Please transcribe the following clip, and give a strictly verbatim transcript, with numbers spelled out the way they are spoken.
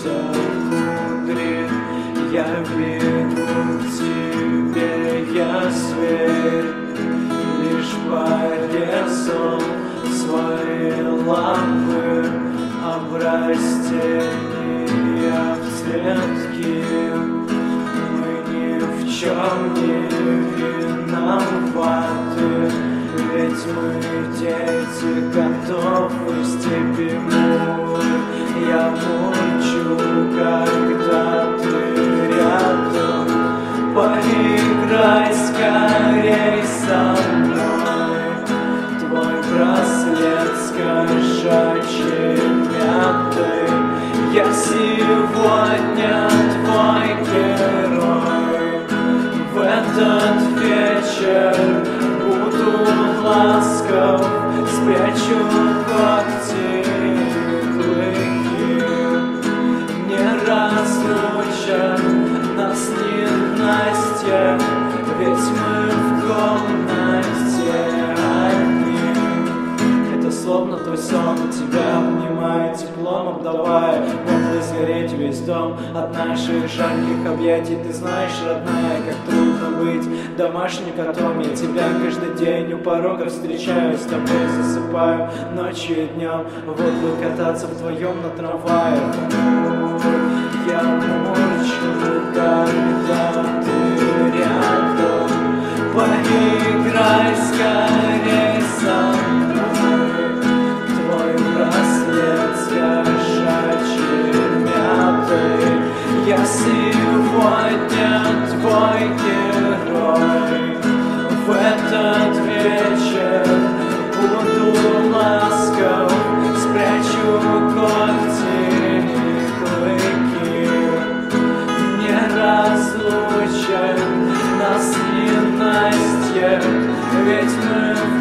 кудри. Я бегу к тебе, я зверь, лишь порезал свои лапы об растения в цветки. Мы ни в чем не виноваты, ведь мы дети котов и степи мур. Я мучу, когда ты рядом. Поиграй скорей со мной. Твой браслет с кошачьей мятой. Я сегодня твой герой. В этот вечер буду ласков, спрячу когти и клыки. Не разлучат нас ненастье, ведь мы в комнате одни. Это словно твой сон, тебя обнимает теплом, обдавая, могло сгореть весь дом от наших жарких объятий. Ты знаешь, родная, как трудно быть домашним котом. Я тебя каждый день у порога встречаю, с тобой засыпаю ночью и днем. Вот бы кататься вдвоем на трамвае. Я мучу, когда ты рядом. Поиграй скорей со мной. Твой браслет с кошачьей мятой. Я сегодня твой герой. В этот вечер буду ласков, спрячу когти и клыки. Не разлучат нас ненастье, ведь мы в